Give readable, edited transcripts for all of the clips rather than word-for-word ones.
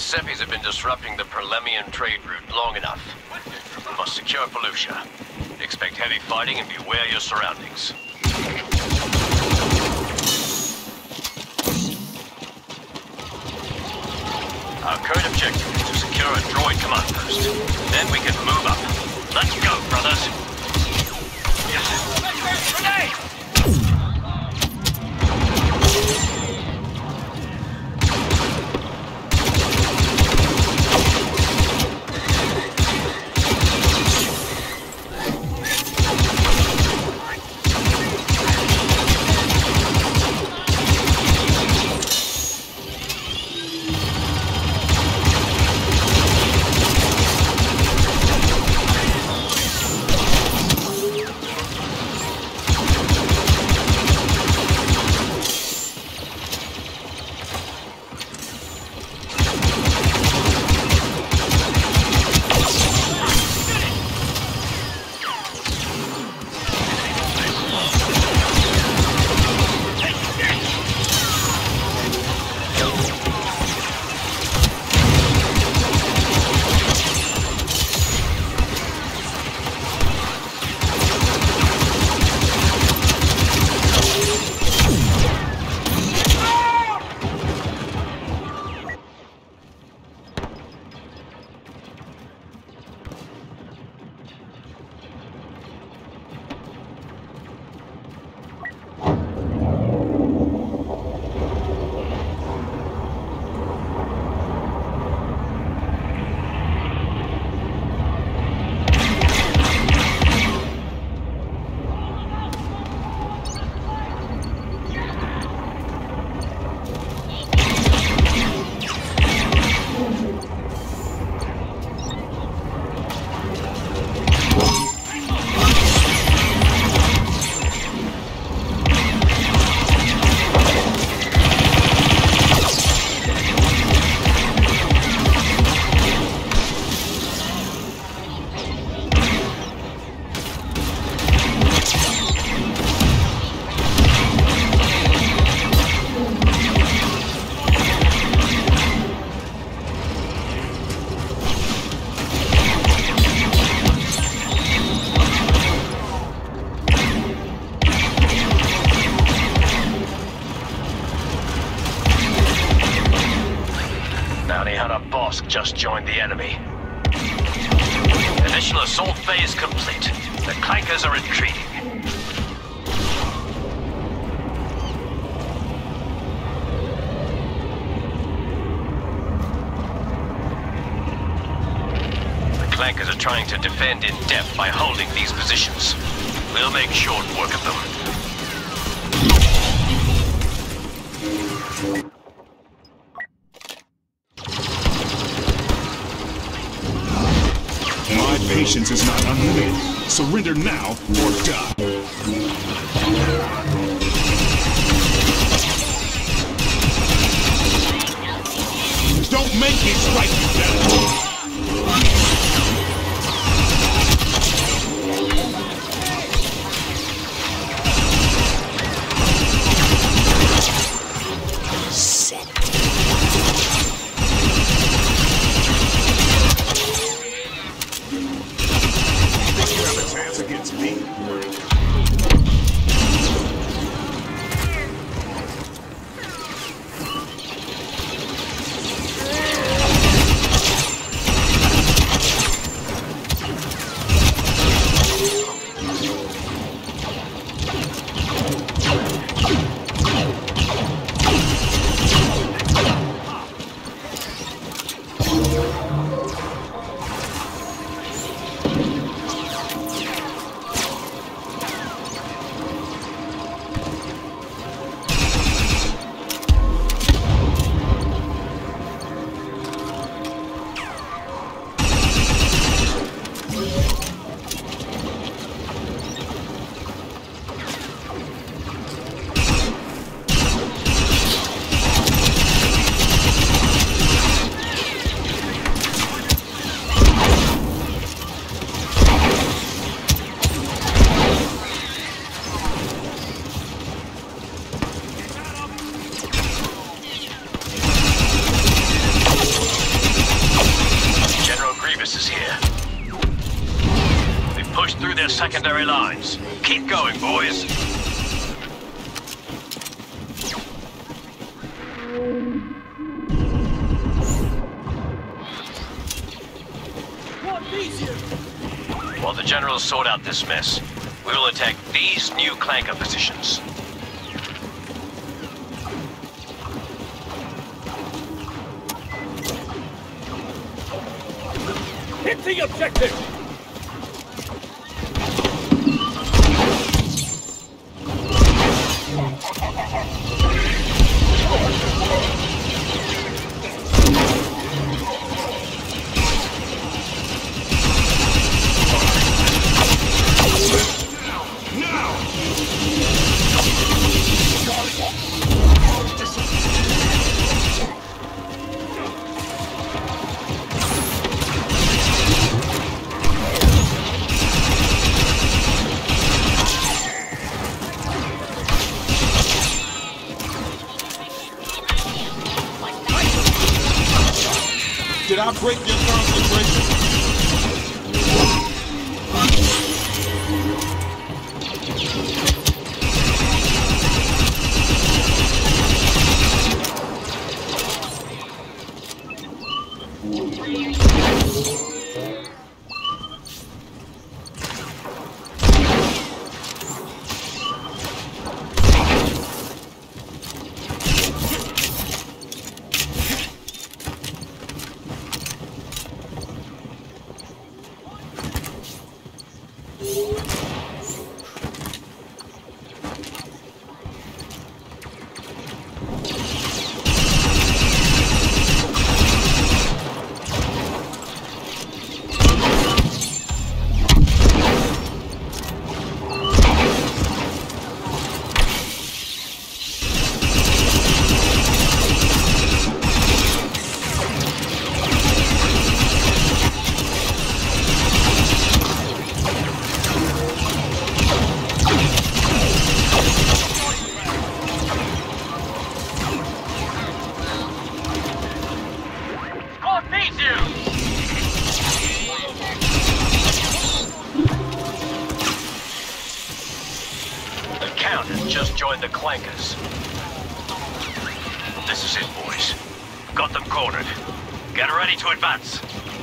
Seppies have been disrupting the Perlemian trade route long enough. We must secure Felucia. Expect heavy fighting and beware your surroundings. Our current objective is to secure a droid command post. Then we can move up. Let's go, brothers! Grenade! Just joined the enemy. Initial assault phase complete. The clankers are retreating. The clankers are trying to defend in depth by holding these positions. We'll make short work of them. Patience is not unlimited. Surrender now or die. Don't make me strike you down. stationary lines. Keep going, boys. While the generals sort out this mess, we will attack these new clanker positions. Hit the objective! Did I break your concentration? Just joined the clankers. This is it, boys. Got them cornered. Get ready to advance.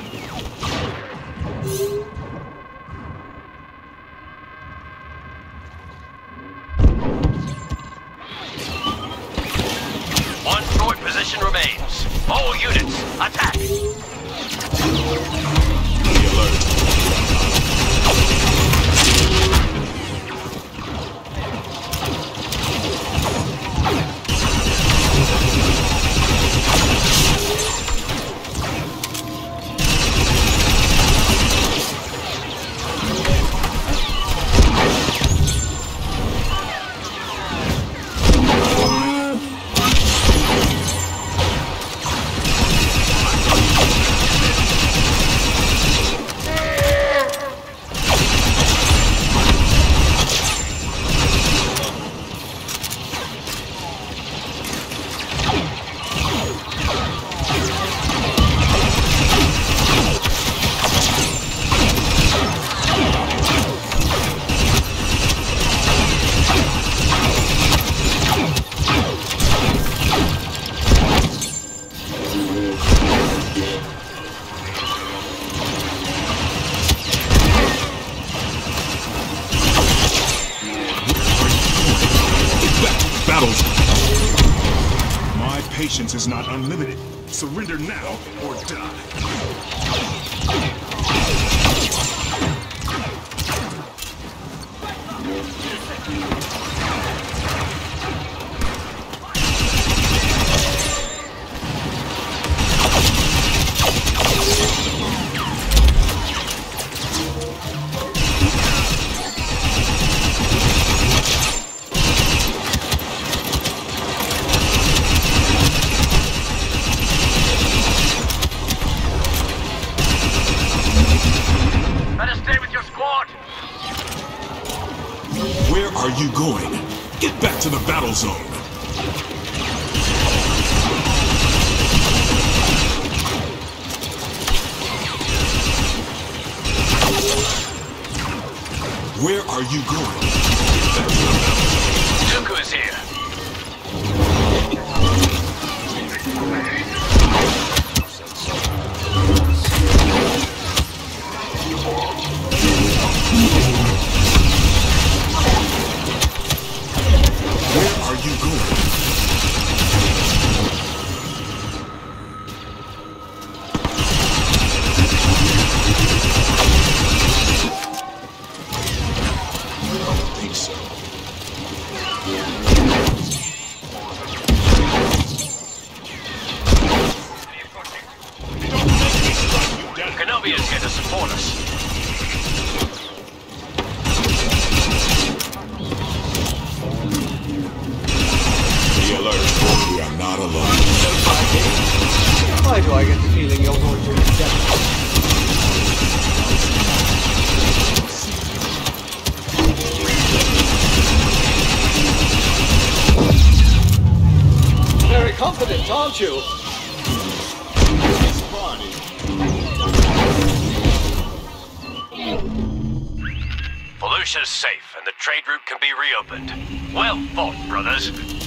One short position remains. All units, attack! Be alert. My patience is not unlimited. Surrender now or die. Where are you going? Get back to the battle zone. Where are you going? Dooku is here. Where are you going? I don't think so. Kenobi is here to support us. Be alert. We are not alone. Why do I get the feeling you're going to accept? Very confident, aren't you? Felucia's safe, and the trade route can be reopened. Well fought, brothers.